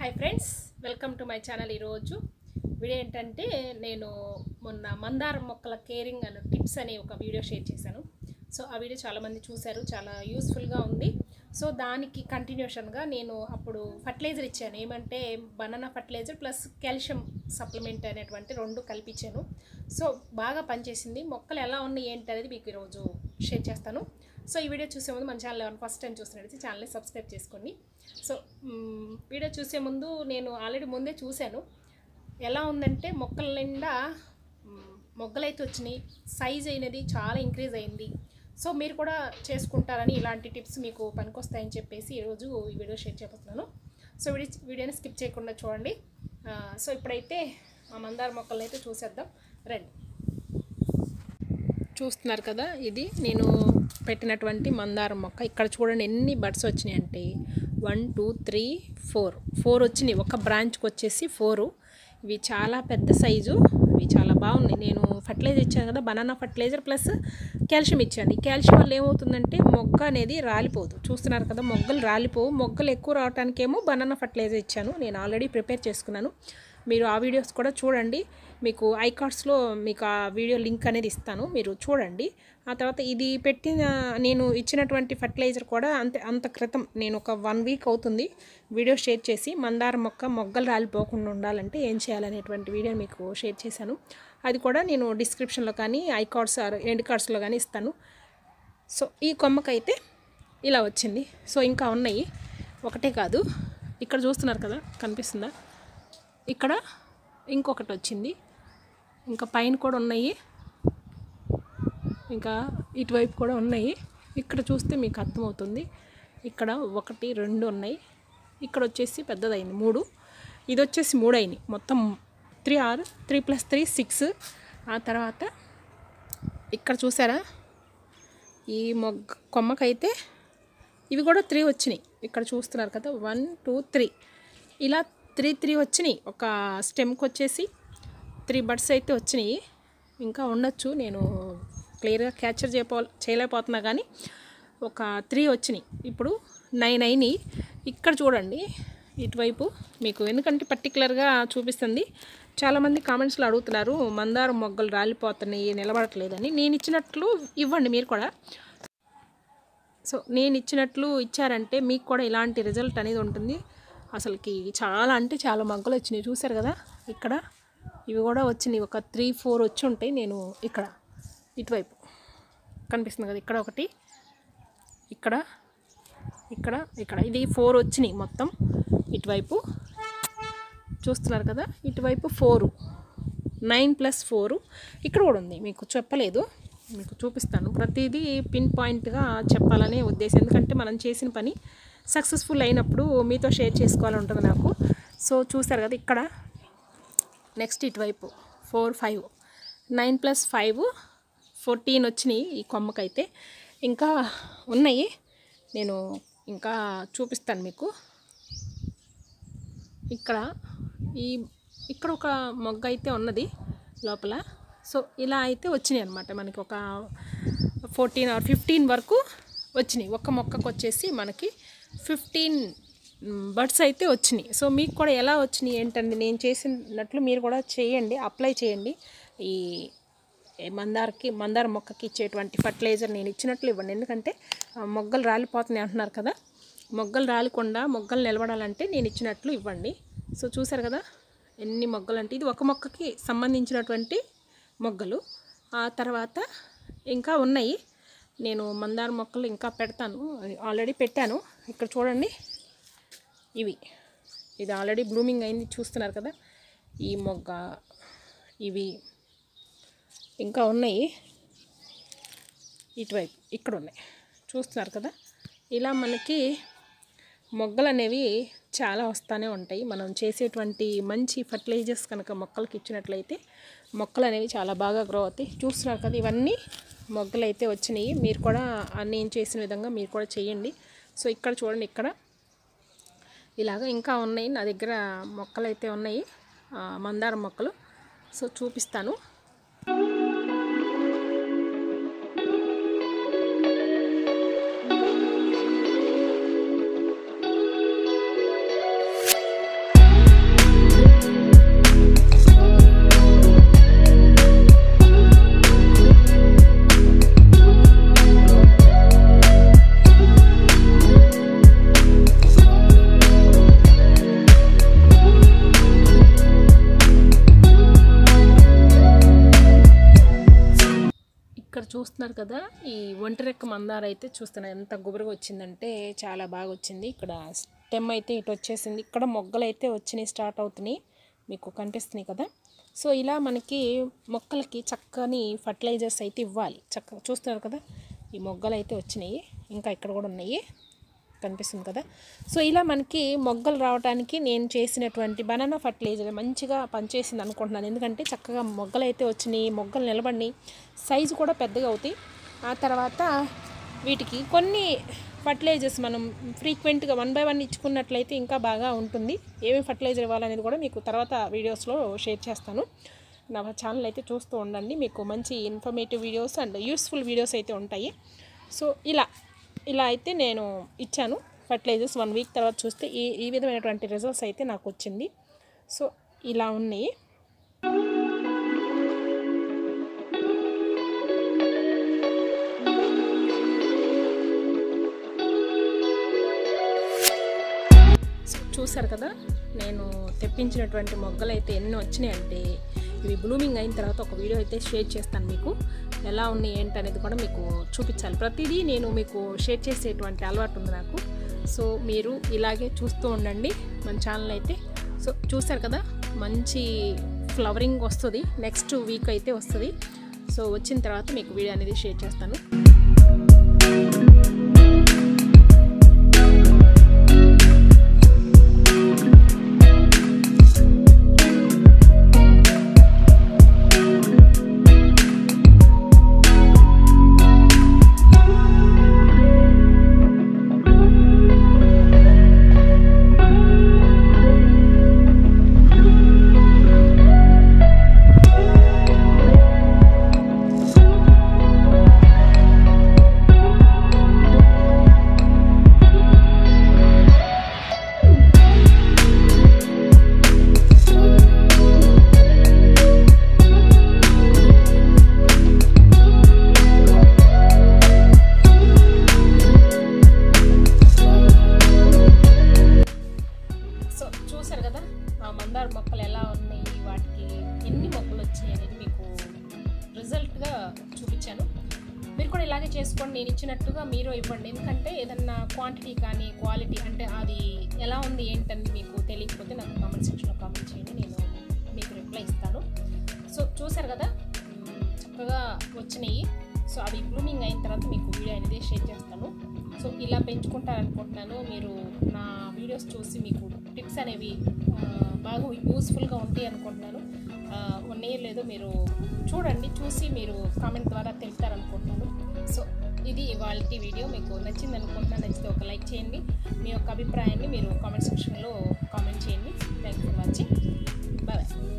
Hi friends, welcome to my channel. ఈరోజు video ఏంటంటే నేను మొన్న మందారం మొక్కల కేరింగ్ అండ్ టిప్స్ అనే ఒక వీడియో షేర్ చేశాను. సో ఆ వీడియో చాలామంది చూశారు, చాలా యూస్ఫుల్గా ఉంది. సో దానికి కంటిన్యూషన్గా నేను అప్పుడు ఫర్టిలైజర్ ఇచ్చాను. ఏమంటే banana fertiliser plus calcium supplement అనేటువంటి రెండు కలిపిచ్చాను. సో బాగా పనిచేసింది. మొక్కలు ఎలా ఉన్నాయి ఏంటి అనేది మీకు ఈరోజు షేర్ చేస్తాను. సో ఈ వీడియో చూసే ముందు మన ఛానల్ ఫస్ట్ టైం చూస్తున్నట్టు ఛానల్ని సబ్స్క్రైబ్ చేసుకోండి. సో వీడియో చూసే ముందు నేను ఆల్రెడీ ముందే చూశాను. ఎలా ఉందంటే మొక్కల నిండా మొగ్గలైతే వచ్చినాయి, సైజ్ అయినది చాలా ఇంక్రీజ్ అయింది. సో మీరు కూడా చేసుకుంటారని ఇలాంటి టిప్స్ మీకు పనికొస్తాయని చెప్పేసి ఈరోజు ఈ వీడియో షేర్ చేస్తున్నాను. సో వీడియోని స్కిప్ చేయకుండా చూడండి. సో ఇప్పుడైతే ఆ మందార మొక్కలను అయితే చూసేద్దాం రండి. చూస్తున్నారు కదా, ఇది నేను పెట్టినటువంటి మందారం మొక్క. ఇక్కడ చూడండి ఎన్ని బడ్స్ వచ్చినాయి అంటే 1 2 3 4 వచ్చినాయి. ఒక బ్రాంచ్కి వచ్చేసి 4. ఇవి చాలా పెద్ద సైజు, ఇవి చాలా బాగున్నాయి. నేను ఫర్టిలైజర్ ఇచ్చాను కదా, బనానా ఫర్టిలైజర్ ప్లస్ కాల్షియం ఇచ్చాను. ఈ కాల్షియం వల్ల ఏమవుతుందంటే మొగ్గ అనేది రాలిపోదు. చూస్తున్నారు కదా, మొగ్గలు రాలిపోవు. మొగ్గలు ఎక్కువ రావడానికేమో బనానా ఫర్టిలైజర్ ఇచ్చాను. నేను ఆల్రెడీ ప్రిపేర్ చేసుకున్నాను. మీరు ఆ వీడియోస్ కూడా చూడండి. మీకు ఐకార్డ్స్లో మీకు ఆ వీడియో లింక్ అనేది ఇస్తాను, మీరు చూడండి. ఆ తర్వాత ఇది పెట్టిన నేను ఇచ్చినటువంటి ఫర్టిలైజర్ కూడా అంత క్రితం నేను ఒక 1 వీక్ అవుతుంది వీడియో షేర్ చేసి మందార మొగ్గలు రాలిపోకుండా ఉండాలంటే ఏం చేయాలనేటువంటి వీడియో మీకు షేర్ చేశాను. అది కూడా నేను డిస్క్రిప్షన్లో కానీ ఐకార్డ్స్ ఎండ్ కార్డ్స్లో కానీ ఇస్తాను. సో ఈ కొమ్మకైతే ఇలా వచ్చింది. సో ఇంకా ఉన్నాయి, ఒకటే కాదు. ఇక్కడ చూస్తున్నారు కదా, కనిపిస్తుందా? ఇక్కడ ఇంకొకటి వచ్చింది, ఇంకా పైన కూడా ఉన్నాయి, ఇంకా ఇటువైపు కూడా ఉన్నాయి. ఇక్కడ చూస్తే మీకు అర్థమవుతుంది. ఇక్కడ 1 2 ఉన్నాయి. ఇక్కడ వచ్చేసి పెద్దదైంది 3. ఇది వచ్చేసి 3 అయినాయి. మొత్తం 3 + 3 6. ఆ తర్వాత ఇక్కడ చూసారా, ఈ కొమ్మకైతే ఇవి కూడా 3 వచ్చినాయి. ఇక్కడ చూస్తున్నారు కదా, 1 2 3 ఇలా 3 వచ్చినాయి. ఒక స్టెమ్కి వచ్చేసి 3 బడ్స్ అయితే వచ్చినాయి. ఇంకా ఉండొచ్చు, నేను క్లియర్గా క్యాప్చర్ చేయలేకపోతున్నా, కానీ ఒక 3 వచ్చినాయి. ఇప్పుడు 9 అయినాయి. ఇక్కడ చూడండి ఇటువైపు మీకు ఎందుకంటే పర్టికులర్గా చూపిస్తుంది. చాలామంది కామెంట్స్లో అడుగుతున్నారు, మందారం మొగ్గలు రాలిపోతున్నాయి, నిలబడట్లేదని. నేను ఇచ్చినట్లు ఇవ్వండి మీరు కూడా. సో నేను ఇచ్చినట్లు ఇచ్చారంటే మీకు కూడా ఇలాంటి రిజల్ట్ అనేది ఉంటుంది. అసలుకి చాలా అంటే చాలా మొగ్గలు వచ్చినాయి. చూసారు కదా, ఇక్కడ ఇవి కూడా వచ్చినాయి. ఒక 3 4 వచ్చి ఉంటాయి. నేను ఇక్కడ ఇటువైపు కనిపిస్తుంది కదా, ఇక్కడ ఒకటి, ఇక్కడ ఇక్కడ ఇక్కడ ఇది 4 వచ్చినాయి మొత్తం. ఇటువైపు చూస్తున్నారు కదా, ఇటువైపు 4, 9 + 4 ఇక్కడ కూడా ఉంది. మీకు చెప్పలేదు, మీకు చూపిస్తాను. ప్రతిదీ పిన్ పాయింట్గా చెప్పాలనే ఉద్దేశం. ఎందుకంటే మనం చేసిన పని సక్సెస్ఫుల్ అయినప్పుడు మీతో షేర్ చేసుకోవాలంటుంది నాకు. సో చూసారు కదా, ఇక్కడ నెక్స్ట్ ఇటువైపు 4 5 9 + 5 14 వచ్చినాయి ఈ కొమ్మకైతే. ఇంకా ఉన్నాయి, నేను ఇంకా చూపిస్తాను మీకు. ఇక్కడ ఒక మొగ్గ అయితే ఉన్నది లోపల. సో ఇలా అయితే వచ్చినాయి అనమాట. మనకి ఒక 14 or 15 వరకు వచ్చినాయి. ఒక్క మొక్కకు వచ్చేసి మనకి 15 బడ్స్ అయితే వచ్చినాయి. సో మీకు కూడా ఎలా వచ్చినాయి ఏంటండి, నేను చేసినట్లు మీరు కూడా చేయండి, అప్లై చేయండి. ఈ మందార మొక్కకి ఇచ్చేటువంటి ఫర్టిలైజర్ నేను ఇచ్చినట్లు ఇవ్వండి. ఎందుకంటే మొగ్గలు రాలిపోతున్నాయి అంటున్నారు కదా, మొగ్గలు రాలికుండా మొగ్గలు నిలబడాలంటే నేను ఇచ్చినట్లు ఇవ్వండి. సో చూసారు కదా ఎన్ని మొగ్గలు అంటే, ఇది ఒక మొక్కకి సంబంధించినటువంటి మొగ్గలు. ఆ తర్వాత ఇంకా ఉన్నాయి. నేను మందార మొక్కలు ఇంకా పెడతాను, ఆల్రెడీ పెట్టాను. ఇక్కడ చూడండి, ఇది ఆల్రెడీ బ్లూమింగ్ అయింది. చూస్తున్నారు కదా ఈ మొగ్గ, ఇవి ఇంకా ఉన్నాయి. ఇటువైపు ఇక్కడ ఉన్నాయి, చూస్తున్నారు కదా. ఇలా మనకి మొగ్గలు అనేవి చాలా వస్తూనే ఉంటాయి. మనం చేసేటువంటి మంచి ఫర్టిలైజర్స్ కనుక మొక్కలకి ఇచ్చినట్లయితే మొక్కలు అనేవి చాలా బాగా గ్రో అవుతాయి. చూస్తున్నారు కదా, ఇవన్నీ మొగ్గలు అయితే వచ్చినాయి. మీరు కూడా నేను చేసిన విధంగా మీరు కూడా చేయండి. సో ఇక్కడ చూడండి, ఇక్కడ ఇలాగ ఇంకా ఉన్నాయి. నా దగ్గర మొక్కలు అయితే ఉన్నాయి, మందార మొక్కలు. సో చూపిస్తాను. చూస్తున్నారు కదా, ఈ ఒంటి రెక్క మందార అయితే చూస్తున్నారు ఎంత గుబురుగా వచ్చిందంటే చాలా బాగా వచ్చింది. ఇక్కడ స్టెమ్ అయితే ఇటు వచ్చేసింది, ఇక్కడ మొగ్గలు అయితే వచ్చినాయి, స్టార్ట్ అవుతున్నాయి, మీకు కనిపిస్తున్నాయి కదా. సో ఇలా మనకి మొక్కలకి చక్కని ఫర్టిలైజర్స్ అయితే ఇవ్వాలి. చక్కగా చూస్తున్నారు కదా, ఈ మొగ్గలు అయితే వచ్చినాయి, ఇంకా ఇక్కడ కూడా ఉన్నాయి, కనిపిస్తుంది కదా. సో ఇలా మనకి మొగ్గలు రావడానికి నేను చేసినటువంటి బనానా ఫర్టిలైజర్ మంచిగా పనిచేసింది అనుకుంటున్నాను. ఎందుకంటే చక్కగా మొగ్గలు అయితే వచ్చినాయి, మొగ్గలు నిలబడినాయి, సైజు కూడా పెద్దగా అవుతాయి. ఆ తర్వాత వీటికి కొన్ని ఫర్టిలైజర్స్ మనం ఫ్రీక్వెంట్గా 1 by 1 ఇచ్చుకున్నట్లయితే ఇంకా బాగా ఉంటుంది. ఏమేమి ఫర్టిలైజర్ ఇవ్వాలనేది కూడా మీకు తర్వాత వీడియోస్లో షేర్ చేస్తాను. నా ఛానల్ అయితే చూస్తూ ఉండండి, మీకు మంచి informative videos and useful videos అయితే ఉంటాయి. సో ఇలా అయితే నేను ఇచ్చాను ఫర్టిలైజర్స్. 1 week తర్వాత చూస్తే ఈ విధమైనటువంటి రిజల్ట్స్ అయితే నాకు వచ్చింది. సో ఇలా ఉన్నాయి. చూసారు కదా, నేను తెప్పించినటువంటి మొగ్గలు అయితే ఎన్ని వచ్చినాయి అంటే, ఇవి బ్లూమింగ్ అయిన తర్వాత ఒక వీడియో అయితే షేర్ చేస్తాను మీకు. ఎలా ఉన్నాయి ఏంటి అనేది కూడా మీకు చూపించాలి. ప్రతిదీ నేను మీకు షేర్ చేసేటువంటి అలవాటు ఉంది నాకు. సో మీరు ఇలాగే చూస్తూ ఉండండి మన ఛానల్ అయితే. సో చూసారు కదా, మంచి ఫ్లవరింగ్ వస్తుంది, నెక్స్ట్ వీక్ అయితే వస్తుంది. సో వచ్చిన తర్వాత మీకు వీడియో అనేది షేర్ చేస్తాను. చూసారు కదా ఆ మందార మొక్కలు ఎలా ఉన్నాయి, వాటికి ఎన్ని మొక్కలు వచ్చాయి అనేది మీకు రిజల్ట్గా చూపించాను. మీరు కూడా ఇలాగే చేసుకోండి, నేను ఇచ్చినట్టుగా మీరు ఇవ్వండి. ఎందుకంటే ఏదన్నా క్వాంటిటీ కానీ క్వాలిటీ అంటే అది ఎలా ఉంది ఏంటని మీకు తెలియకపోతే నాకు కామెంట్ సెక్షన్లో కామెంట్ చేయండి, నేను మీకు రిప్లై ఇస్తాను. సో చూసారు కదా, చక్కగా వచ్చినాయి. సో అవి బ్లూమింగ్ అయిన తర్వాత మీకు వీడియో అనేది షేర్ చేస్తాను. సో ఇలా పెంచుకుంటారనుకుంటున్నాను. మీరు నా వీడియోస్ చూసి మీకు టిప్స్ అనేవి బాగా యూస్ఫుల్గా ఉంటాయి అనుకుంటున్నాను. 1 year లేదో మీరు చూడండి, చూసి మీరు కామెంట్ ద్వారా తెలుపుతారనుకుంటున్నాను. సో ఇది ఇవాళ వీడియో మీకు నచ్చింది అనుకుంటున్నాను. నచ్చితే ఒక లైక్ చేయండి, మీ యొక్క అభిప్రాయాన్ని మీరు కామెంట్ సెక్షన్లో కామెంట్ చేయండి. Thank you for watching, bye.